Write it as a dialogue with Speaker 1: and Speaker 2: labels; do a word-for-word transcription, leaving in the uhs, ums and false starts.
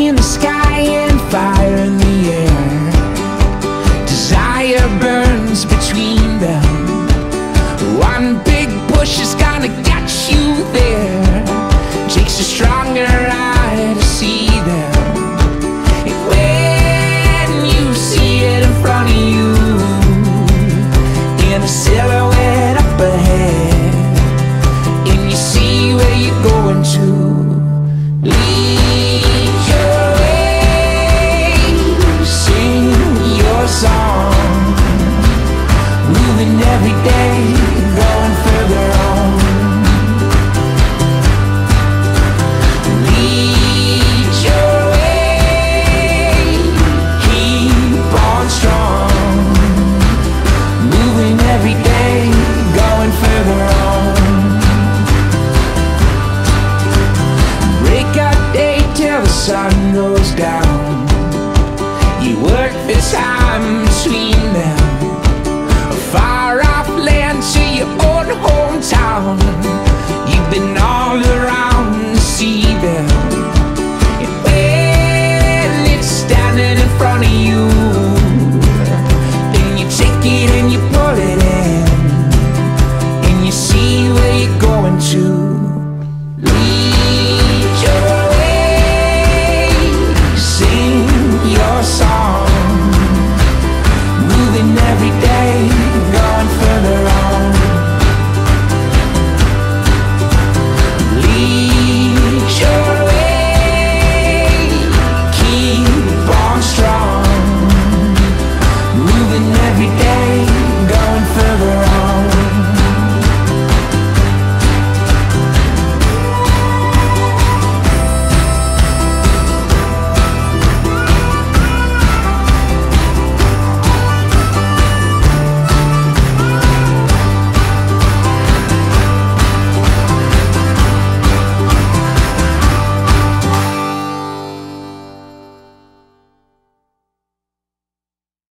Speaker 1: in the sky and fire in the air. Desire burns between them. One big push is gonna get you there. Takes a stronger eye to see them. And when you see it in front of you, in a silhouette up ahead, and you see where you're going to, lead your way, sing your song, moving every day, going further on. Lead your way, keep on strong, moving every day, going further on. Break up day till the sun goes down. You work the time between them. A far off land to your own hometown. You've been all around to see them. And when it's standing in front of you,